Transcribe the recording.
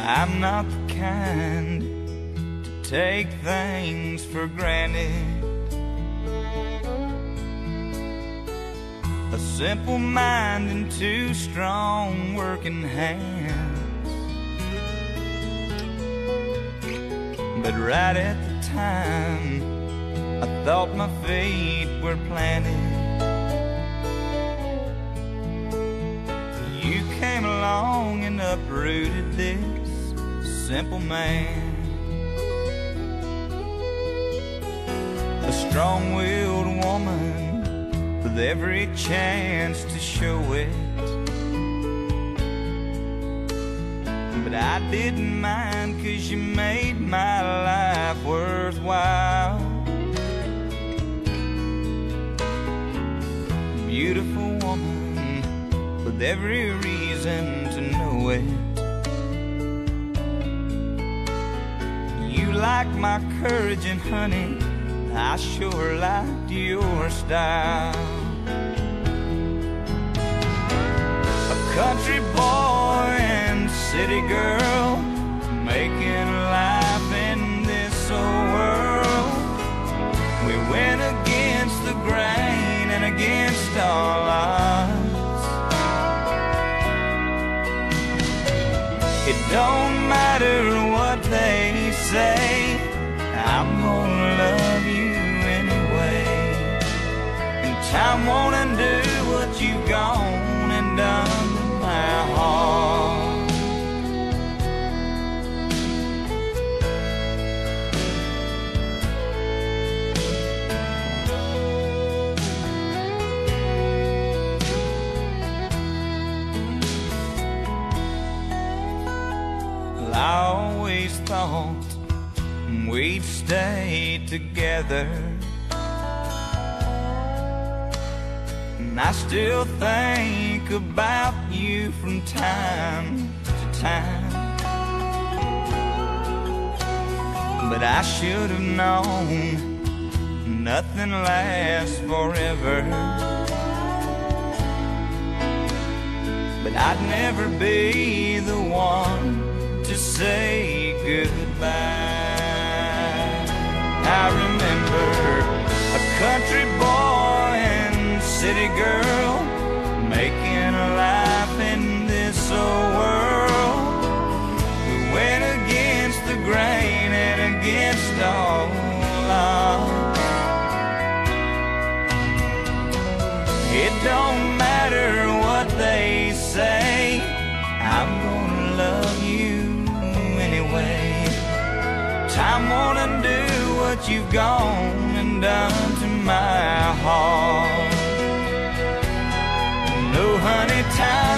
I'm not the kind to take things for granted. A simple mind and two strong working hands. But right at the time I thought my feet were planted, you came along and uprooted this simple man. A strong-willed woman with every chance to show it, but I didn't mind, 'cause you made my life worthwhile. Beautiful woman with every reason to know it. You liked my courage, and honey, I sure liked your style. A country boy and city girl, making life in this old world. We went against the grain and against all odds. It don't matter what they say, I'm gonna love you anyway. And time won't undo what you've gone and done to my heart. Well, I always thought we'd stay together, and I still think about you from time to time. But I should have known nothing lasts forever. But I'd never be the one to say goodbye. I remember a country boy and city girl, making a life in this old world. We went against the grain and against all odds. It don't matter what they say, I'm gonna love you anyway. Time won't undo what you've gone and done to my heart. No, honey, time